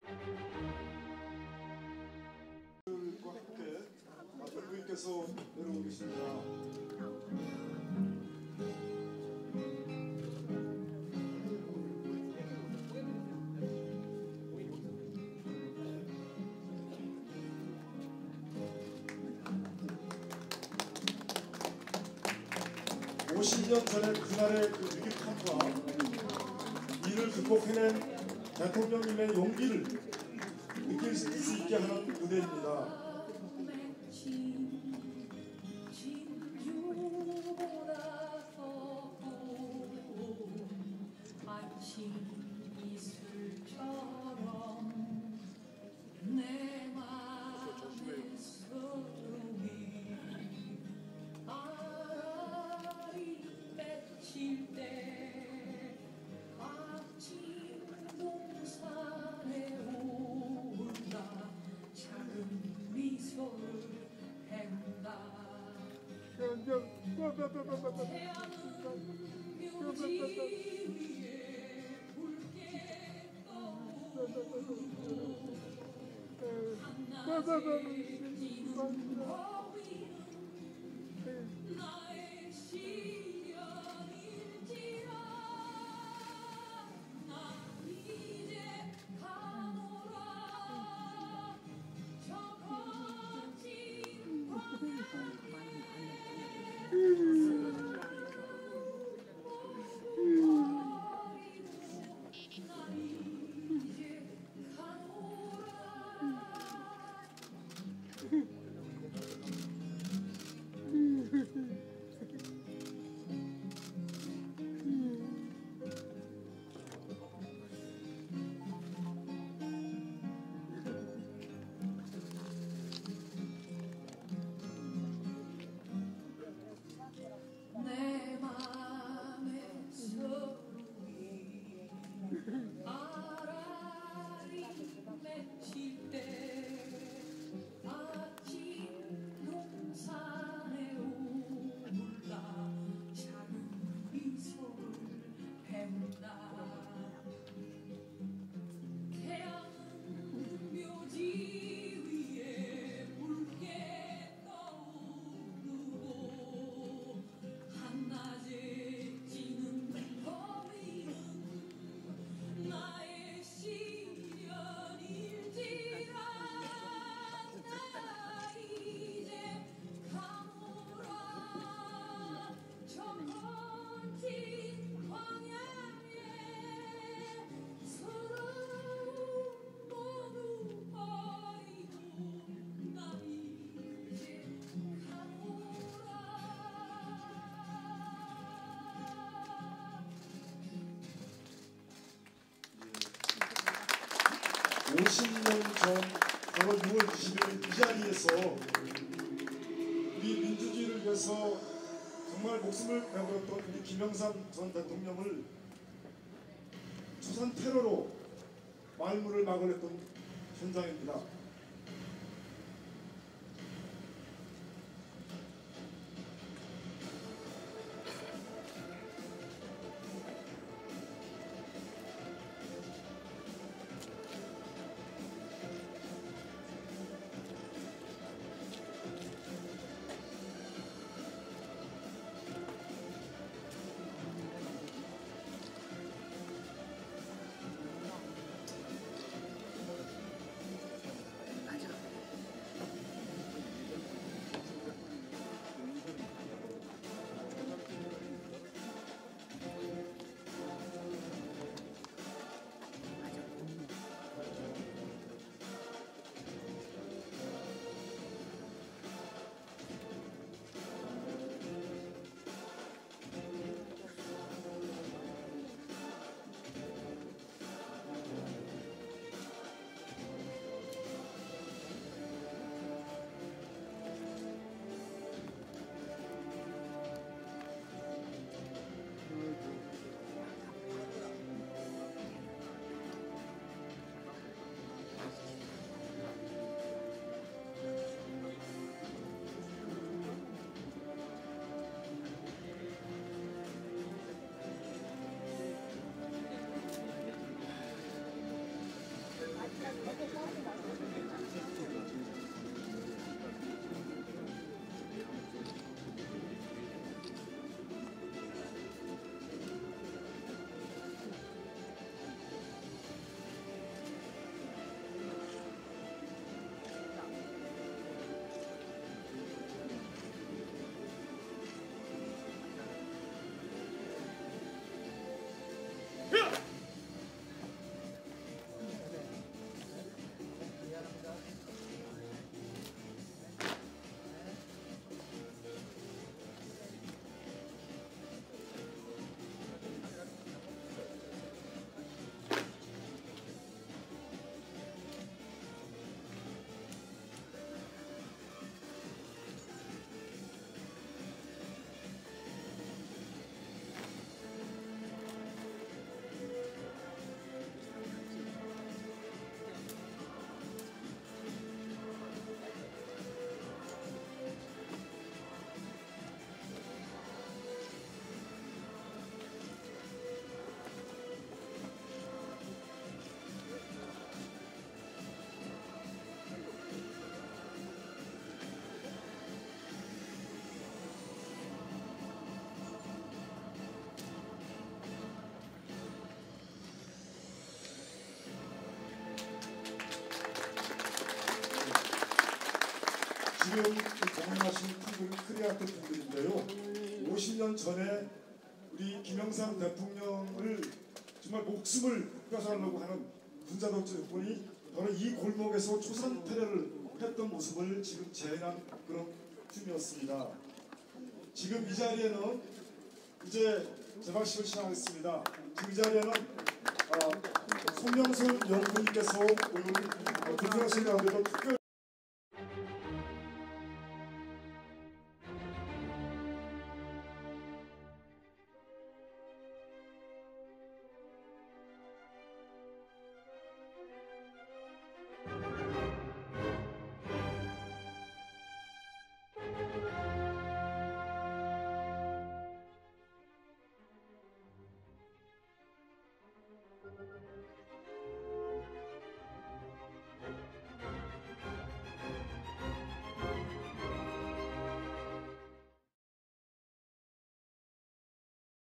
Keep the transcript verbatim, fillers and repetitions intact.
과 함께 대통령께서 내려오고 계십니다. 오십 년 전에 그날의 그 위기탄과 이를 극복해낸 대통령님의 용기를 느낄 수 있게 하는 무대입니다. 오십 년 전 사월 유월 이십일 이 자리에서 우리 민주주의를 위해서 정말 목숨을 내걸었던 우리 김영삼 전 대통령을 초산 테러로 말문을 막으려던 현장입니다. 지금 동행하신 분들 코리아 분들인데요. 오십 년 전에 우리 김영삼 대통령을 정말 목숨을 뺏어가려고 하는 군사독재군이 바로 이 골목에서 초산 테러를 했던 모습을 지금 재현한 그런 춤이었습니다. 지금 이 자리에는 이제 제방식을 시작하겠습니다. 지금 이 자리에는 어, 손명솔 연구님께서 오늘 어, 불편하신 가운데도 특별